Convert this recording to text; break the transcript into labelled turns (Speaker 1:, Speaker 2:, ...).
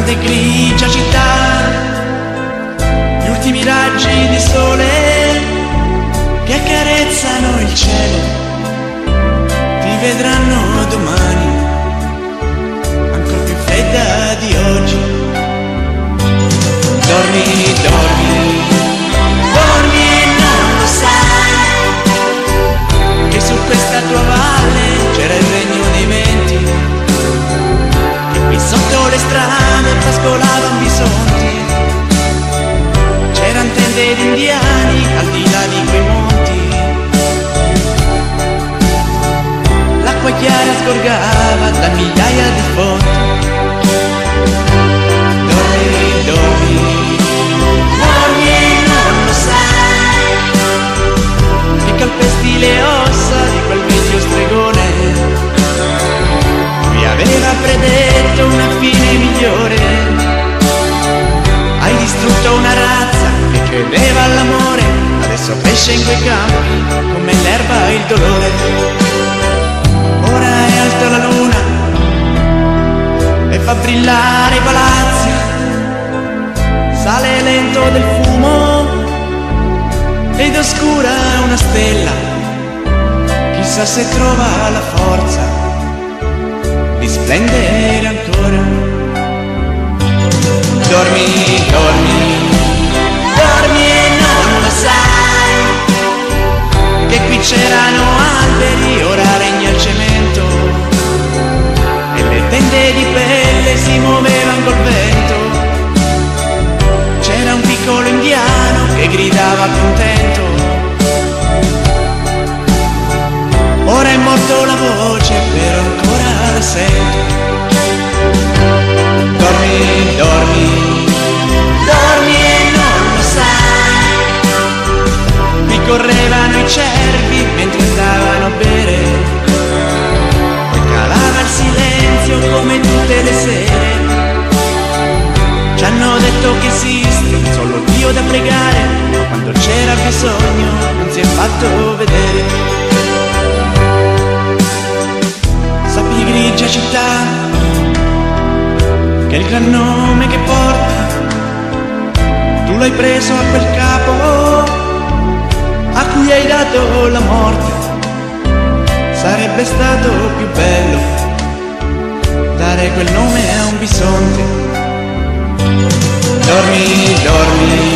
Speaker 1: grande grigia città, gli ultimi raggi di sole che accarezzano il cielo, ti vedranno domani, ancora più fredda di oggi. Dormi, dormi, dormi e non lo sai, che su questa tua valle c'era il regno dei venti, e qui sotto le strade pascolavano bisonti, c'erano tende di indiani al di là di quei monti, l'acqua chiara sgorgava da migliaia di fonti. Dormi, dormi, dormi e non lo sai, che calpesti le ossa di quel vecchio stregone, lui aveva predetto una fine migliore. Hai distrutto una razza che credeva all'amore, adesso cresce in quei campi come l'erba il dolore. Ora è alta la luna e fa brillare i palazzi, sale lento del fumo ed oscura una stella, chissà se trova la forza di splendere ancora. Dormi, dormi, dormi e non lo sai, che qui c'erano alberi, ora regna il cemento, e le tende di pelle si muovevano col vento. C'era un piccolo indiano che gridava contento, ora è morto la voce, però ancora la sento. Dormi, dormi, dormi e non lo sai, qui correvano i cervi mentre andavano a bere, poi calava il silenzio come tutte le sere. Ci hanno detto che esiste solo Dio da pregare, quando c'era bisogno non si è fatto vedere. Sappi grigia città, che il gran nome che porta, tu l'hai preso a quel capo a cui hai dato la morte. Sarebbe stato più bello dare quel nome a un bisonte. Dormi, dormi,